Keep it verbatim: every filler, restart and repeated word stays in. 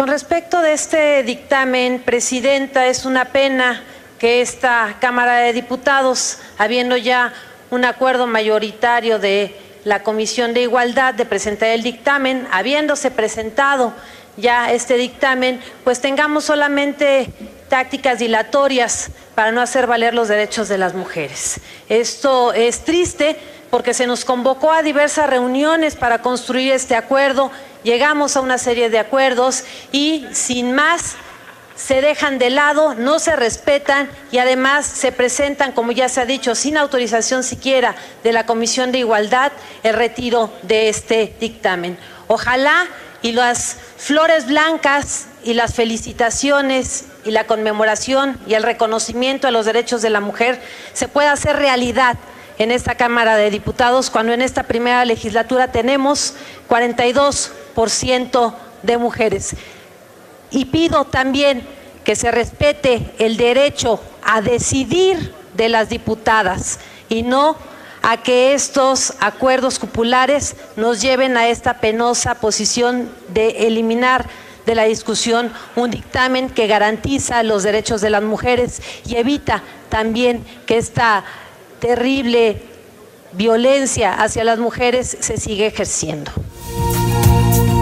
Con respecto de este dictamen, Presidenta, es una pena que esta Cámara de Diputados, habiendo ya un acuerdo mayoritario de la Comisión de Igualdad de presentar el dictamen, habiéndose presentado ya este dictamen, pues tengamos solamente tácticas dilatorias para no hacer valer los derechos de las mujeres. Esto es triste porque se nos convocó a diversas reuniones para construir este acuerdo, llegamos a una serie de acuerdos y sin más se dejan de lado, no se respetan y además se presentan, como ya se ha dicho, sin autorización siquiera de la Comisión de Igualdad, el retiro de este dictamen. Ojalá y las flores blancas y las felicitaciones y la conmemoración y el reconocimiento a los derechos de la mujer se pueda hacer realidad en esta Cámara de Diputados, cuando en esta primera legislatura tenemos cuarenta y dos por ciento de mujeres. Y pido también que se respete el derecho a decidir de las diputadas y no a que estos acuerdos cupulares nos lleven a esta penosa posición de eliminar de la discusión un dictamen que garantiza los derechos de las mujeres y evita también que esta terrible violencia hacia las mujeres se siga ejerciendo.